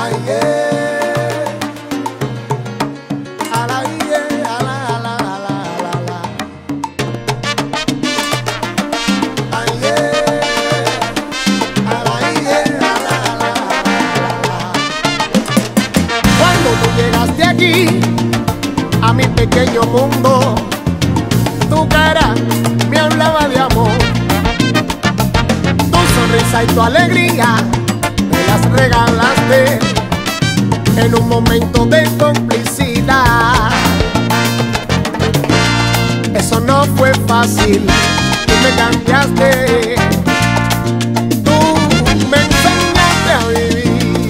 A mi pequeño mundo, tu cara me hablaba de amor. Tu sonrisa y tu alegría me las regalaste en un momento de complicidad. Eso no fue fácil, tú me cambiaste. Tú me enseñaste a vivir.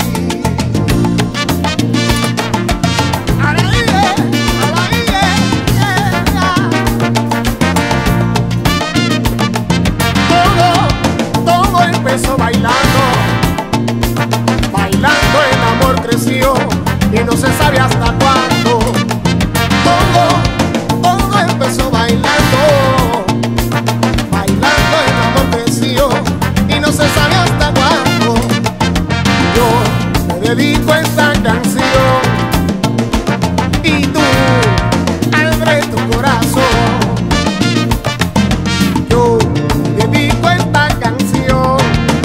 Bailando el amor creció y no se sabe hasta cuándo. Todo empezó bailando el amor creció y no se sabe hasta cuándo. Yo te dedico esta canción y tú abre tu corazón. Yo te dedico esta canción.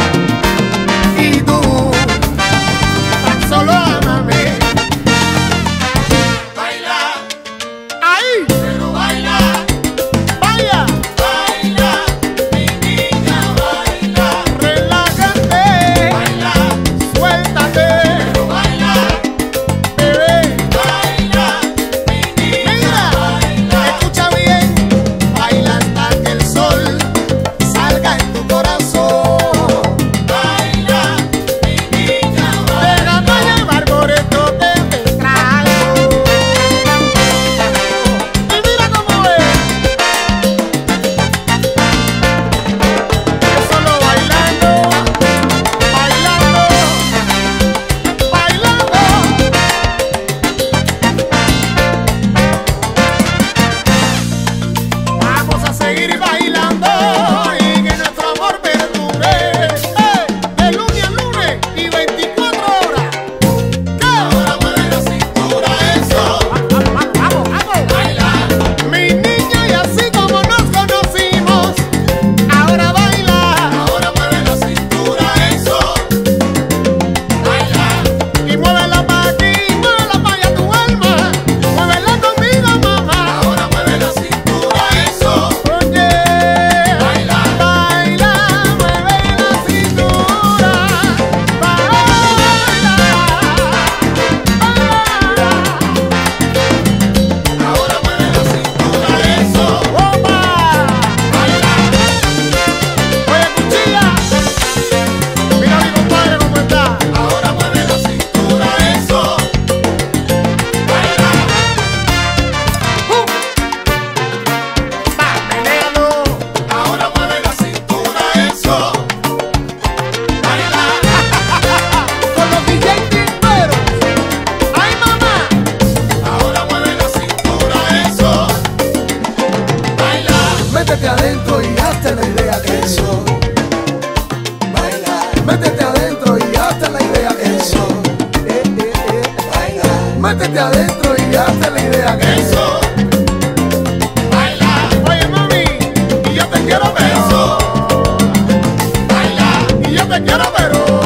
Métete adentro y hazte la idea que eso. Baila. Métete adentro y hazte la idea que eso. Baila. Métete adentro y hazte la idea que eso. Baila. Oye mami, y yo te quiero ver. Eso. Baila. Y yo te quiero ver.